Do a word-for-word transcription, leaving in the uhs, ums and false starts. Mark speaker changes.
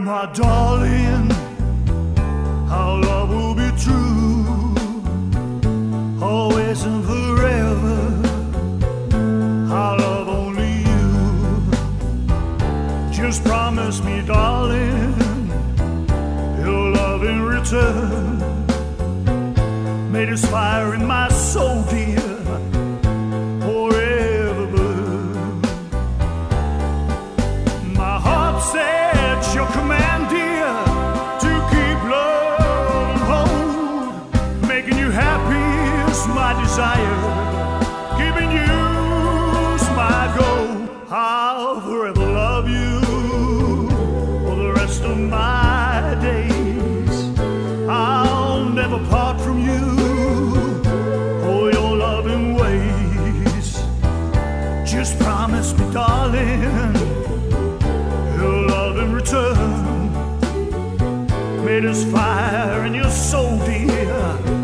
Speaker 1: my darling, our love will be true, always and forever. I love only you. Just promise me, darling, your love in return. May this fire in my soul, dear, forever burn. My heart said your command, dear, to keep love and hold. Making you happy is my desire, giving you's my goal. I'll forever love you for the rest of my days. I'll never part from you for your loving ways. Just promise me, darling, your love in return. May this fire in your soul, dear,